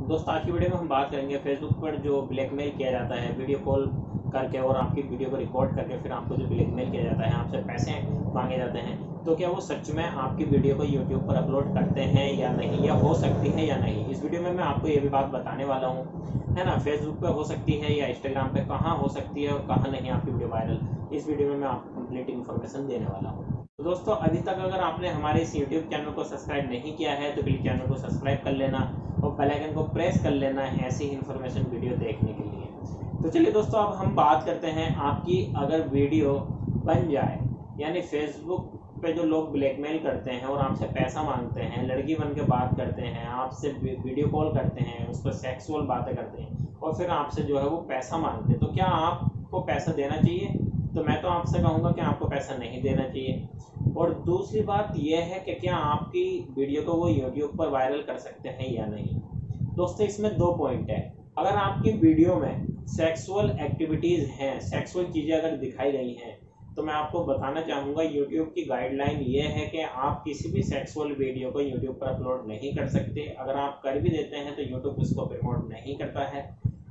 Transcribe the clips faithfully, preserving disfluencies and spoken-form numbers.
दोस्तों आज की वीडियो में हम बात करेंगे फेसबुक पर जो ब्लैकमेल किया जाता है वीडियो कॉल करके और आपकी वीडियो को रिकॉर्ड करके फिर आपको जो ब्लैकमेल किया जाता है, आपसे पैसे मांगे जाते हैं, तो क्या वो सच में आपकी वीडियो को यूट्यूब पर अपलोड करते हैं या नहीं, या हो सकती है या नहीं। इस वीडियो में मैं आपको ये भी बात बताने वाला हूँ, है ना। फेसबुक पे हो सकती है या इंस्टाग्राम पे कहाँ हो सकती है और कहाँ नहीं आपकी वीडियो वायरल, इस वीडियो में मैं आपको कंप्लीट इन्फॉर्मेशन देने वाला हूँ। तो दोस्तों अभी तक अगर आपने हमारे इस यूट्यूब चैनल को सब्सक्राइब नहीं किया है तो प्लीज़ चैनल को सब्सक्राइब कर लेना और बेल आइकन को प्रेस कर लेना है ऐसी इन्फॉर्मेशन वीडियो देखने के लिए। तो चलिए दोस्तों अब हम बात करते हैं, आपकी अगर वीडियो बन जाए, यानी फेसबुक पे जो लोग ब्लैकमेल करते हैं और आपसे पैसा मांगते हैं, लड़की बन के बात करते हैं, आपसे वीडियो कॉल करते हैं, उस पर सेक्सुअल बातें करते हैं और फिर आपसे जो है वो पैसा मांगते हैं, तो क्या आपको पैसा देना चाहिए? तो मैं तो आपसे कहूँगा कि आपको पैसा नहीं देना चाहिए। और दूसरी बात यह है कि क्या आपकी वीडियो को वो यूट्यूब पर वायरल कर सकते हैं या नहीं। दोस्तों इसमें दो पॉइंट है। अगर आपकी वीडियो में सेक्सुअल एक्टिविटीज़ हैं, सेक्सुअल चीज़ें अगर दिखाई गई हैं, तो मैं आपको बताना चाहूँगा यूट्यूब की गाइडलाइन ये है कि आप किसी भी सेक्सुअल वीडियो को यूट्यूब पर अपलोड नहीं कर सकते। अगर आप कर भी देते हैं तो यूट्यूब उसको प्रमोट नहीं करता है,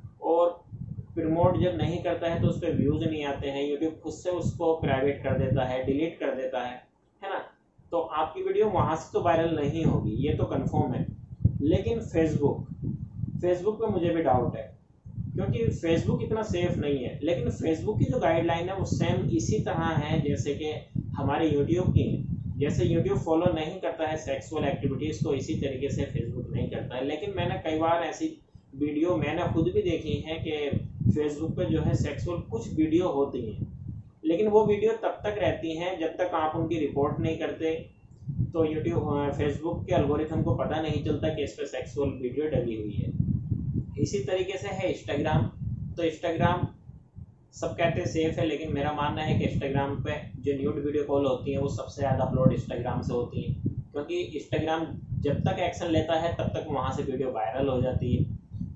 और प्रमोट जब नहीं करता है तो उस पर व्यूज़ नहीं आते हैं, यूट्यूब खुद से उसको प्राइवेट कर देता है, डिलीट कर देता है है ना। तो आपकी वीडियो वहाँ से तो वायरल नहीं होगी, ये तो कंफर्म है। लेकिन फेसबुक फेसबुक पे मुझे भी डाउट है, क्योंकि फेसबुक इतना सेफ नहीं है। लेकिन फेसबुक की जो गाइडलाइन है वो सेम इसी तरह है जैसे कि हमारे यूट्यूब की है। जैसे यूट्यूब फॉलो नहीं करता है सेक्सुअल एक्टिविटीज़ को, इसी तरीके से फेसबुक नहीं करता है। लेकिन मैंने कई बार ऐसी वीडियो मैंने खुद भी देखी है कि फेसबुक पे जो है सेक्सुअल कुछ वीडियो होती हैं, लेकिन वो वीडियो तब तक रहती हैं जब तक आप उनकी रिपोर्ट नहीं करते। तो यूट्यूब फेसबुक के एल्गोरिथम को पता नहीं चलता कि इस पर सेक्सुअल वीडियो डली हुई है। इसी तरीके से है इंस्टाग्राम। तो इंस्टाग्राम सब कहते हैं सेफ है, लेकिन मेरा मानना है कि इंस्टाग्राम पे जो न्यूड वीडियो कॉल होती हैं वो सबसे ज़्यादा अपलोड इंस्टाग्राम से होती है, क्योंकि इंस्टाग्राम जब तक एक्शन लेता है तब तक वहाँ से वीडियो वायरल हो जाती है।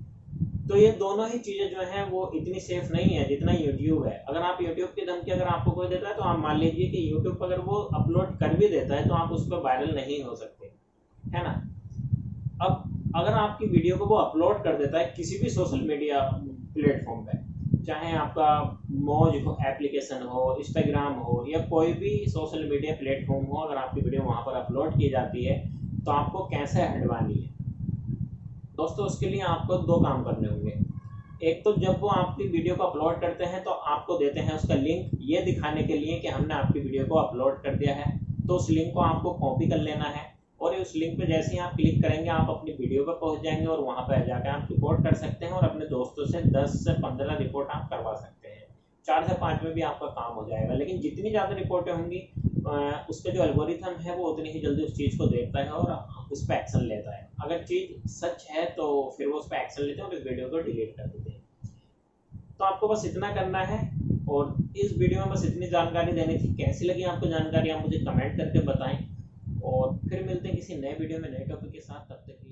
तो ये दोनों ही चीज़ें जो हैं वो इतनी सेफ नहीं है जितना यूट्यूब है। अगर आप यूट्यूब की धमकी अगर आपको कोई देता है तो आप मान लीजिए कि यूट्यूब पर अगर वो अपलोड कर भी देता है तो आप उस पर वायरल नहीं हो सकते, है ना। अब अगर आपकी वीडियो को वो अपलोड कर देता है किसी भी सोशल मीडिया प्लेटफॉर्म पे, चाहे आपका मौज हो एप्लीकेशन हो, इंस्टाग्राम हो, या कोई भी सोशल मीडिया प्लेटफॉर्म हो, अगर आपकी वीडियो वहाँ पर अपलोड की जाती है तो आपको कैसे हटवानी है दोस्तों। उसके लिए आपको दो काम करने होंगे। एक तो जब वो आपकी वीडियो को अपलोड करते हैं तो आपको देते हैं उसका लिंक, ये दिखाने के लिए कि हमने आपकी वीडियो को अपलोड कर दिया है। तो उस लिंक को आपको कॉपी कर लेना है और उस लिंक पे जैसे ही आप क्लिक करेंगे आप अपनी वीडियो पर पहुंच जाएंगे और वहां पर जाकर आप रिपोर्ट कर सकते हैं और अपने दोस्तों से दस से पंद्रह रिपोर्ट आप करवा सकते हैं। चार से पाँच में भी आपका काम हो जाएगा। लेकिन जितनी ज़्यादा रिपोर्टें होंगी उसका जो एल्गोरिथम है वो उतनी ही जल्दी उस चीज़ को देखता है और उस पर एक्शन लेता है। अगर चीज़ सच है तो फिर वो उस पर एक्शन लेते हैं और इस वीडियो को डिलीट कर देते हैं। तो आपको बस इतना करना है और इस वीडियो में बस इतनी जानकारी देनी थी। कैसी लगी आपको जानकारी आप मुझे कमेंट करके बताएं और फिर मिलते हैं किसी नए वीडियो में नए टॉपिक के साथ। तब तक